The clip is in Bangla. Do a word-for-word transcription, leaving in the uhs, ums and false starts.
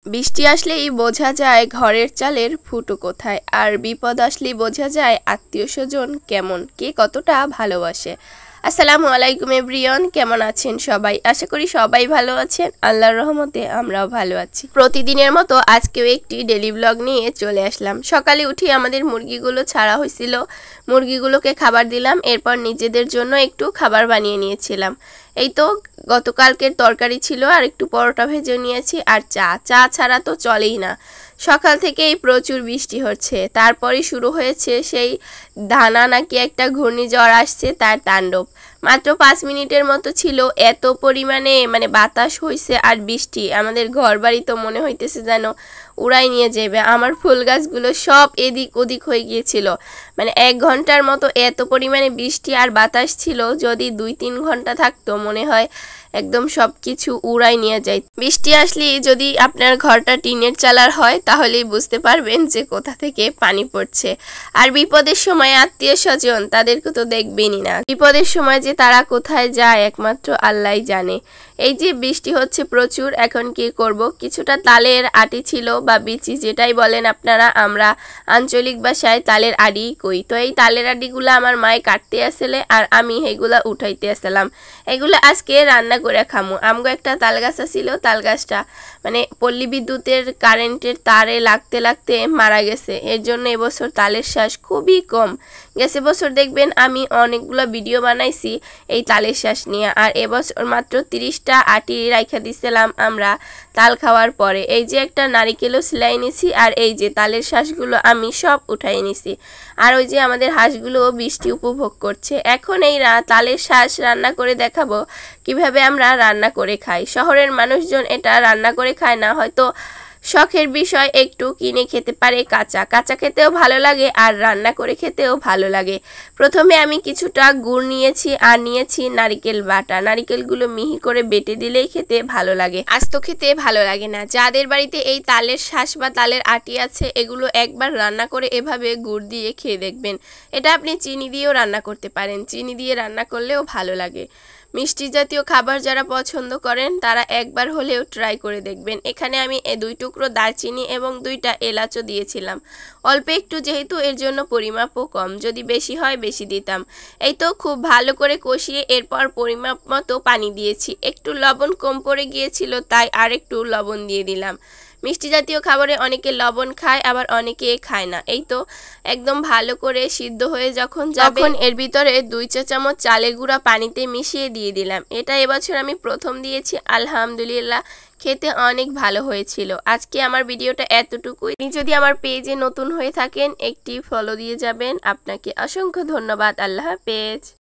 বৃষ্টি আসলেই বোঝা যায় ঘরের চালের ফুটো কোথায়, আর বিপদ আসলেই বোঝা যায় আত্মীয় স্বজন কেমন, কে কতটা ভালোবাসে। আসসালামু আলাইকুম এভরিওয়ান, কেমন আছেন সবাই? আশা করি সবাই ভালো আছেন। আল্লাহর রহমতে আমরাও ভালো আছি। প্রতিদিনের মতো আজকেও একটি ডেলি ব্লগ নিয়ে চলে আসলাম। সকালে উঠে আমাদের মুরগিগুলো ছাড়া হয়েছিল, মুরগিগুলোকে খাবার দিলাম, এরপর নিজেদের জন্য একটু খাবার বানিয়ে নিয়েছিলাম। এই তো গতকালকের তরকারি ছিল, আর একটু পরোটা ভেজে নিয়েছি, আর চা চা ছাড়া তো চলেই না। সকাল থেকেই প্রচুর বৃষ্টি হচ্ছে, তারপরে শুরু হয়েছে সেই ধানা নাকি একটা ঘূর্ণিঝড় আসছে তার তাণ্ডব। মাত্র পাঁচ মিনিটের মতো ছিল, এত পরিমাণে মানে বাতাস হয়েছে আর বৃষ্টি, আমাদের ঘর বাড়ি তো মনে হইতেছে যেন উড়াই নিয়ে যাবে। আমার ফুল গাছগুলো সব এদিক ওদিক হয়ে গিয়েছিল। মানে এক ঘন্টার মতো এত পরিমাণে বৃষ্টি আর বাতাস ছিল, যদি দুই তিন ঘন্টা থাকতো মনে হয় একদম সব কিছু উড়াই নিয়ে যায়। বৃষ্টি আসলে যদি আপনার ঘরটা টিনের চালার হয় তাহলেই বুঝতে পারবেন যে কোথা থেকে পানি পড়ছে। আর বিপদের সময় আত্মীয় স্বজন তাদেরকে তো দেখবেনই না, বিপদের সময় যে তারা কোথায় যায় একমাত্র আল্লাহই জানে। এই যে বৃষ্টি হচ্ছে প্রচুর, এখন কি করব, কিছুটা তালের আটি ছিল বা বিচি যেটাই বলেন আপনারা, আমরা আঞ্চলিক ভাষায় তালের আড়ি কই। তো এই তালের আডিগুলো আমার মায়ে কাটতে আসলে, আর আমি এইগুলা উঠাইতে আসলাম। এগুলো আজকে রান্না করে খামু। আমগো একটা তাল গাছ ছিল, তাল গাছটা মানে পল্লী বিদ্যুতের কারেন্টের তারে লাগতে লাগতে মারা গেছে। এর জন্য এবছর তালের শ্বাস খুবই কম গেছে। বছর দেখবেন আমি অনেকগুলো ভিডিও বানাইছি এই তালের শ্বাস নিয়ে, আর এবছর মাত্র তিরিশটা আটি রাইখা দিছিলাম আমরা তাল খাওয়ার পরে। এই যে একটা নারিকেলও সিলাই নিছি, আর এই যে তালের শ্বাসগুলো আমি সব উঠাই নিছি। আর ওই যে আমাদের হাঁসগুলো বৃষ্টি উপভোগ করছে। এখন এই তালের শ্বাস রান্না করে দেখাবো কিভাবে আমরা রান্না করে খাই। শহরের মানুষজন এটা রান্না করে খায় না, হয়তো শখের বিষয়, একটু কিনে খেতে পারে। কাঁচা কাঁচা খেতেও ভালো লাগে, আর রান্না করে খেতেও ভালো লাগে। প্রথমে আমি কিছুটা গুড় নিয়েছি, আর নিয়েছি নারিকেল বাটা। নারিকেলগুলো মিহি করে বেটে দিলেই খেতে ভালো লাগে, আস্ত খেতে ভালো লাগে না। যাদের বাড়িতে এই তালের শ্বাস বা তালের আটি আছে, এগুলো একবার রান্না করে এভাবে গুড় দিয়ে খেয়ে দেখবেন। এটা আপনি চিনি দিয়েও রান্না করতে পারেন, চিনি দিয়ে রান্না করলেও ভালো লাগে। মিষ্টি জাতীয় খাবার যারা পছন্দ করেন তারা একবার হলেও ট্রাই করে দেখবেন। এখানে আমি দুই টুকরো দারচিনি এবং দুইটা এলাচও দিয়েছিলাম, অল্প একটু, যেহেতু এর জন্য পরিমাপও কম, যদি বেশি হয় বেশি দিতাম। এই তো খুব ভালো করে কষিয়ে এরপর পরিমাপ মতো পানি দিয়েছি। একটু লবণ কম পড়ে গিয়েছিল, তাই আর একটু লবণ দিয়ে দিলাম। মিষ্টি জাতীয় খাবারে অনেকে লবণ খায়, আবার অনেকে খায় না। এই তো একদম ভালো করে সিদ্ধ হয়ে যখন যাবে, এর ভিতরে দুই চা চামচ চালের গুঁড়া পানিতে মিশিয়ে দিয়ে দিলাম। এটা এবছর আমি প্রথম দিয়েছি, আলহামদুলিল্লাহ খেতে অনেক ভালো হয়েছিল। আজকে আমার ভিডিওটা এতটুকুই। আপনি যদি আমার পেজে নতুন হয়ে থাকেন একটি ফলো দিয়ে যাবেন। আপনাকে অসংখ্য ধন্যবাদ। আল্লাহ হাফেজ।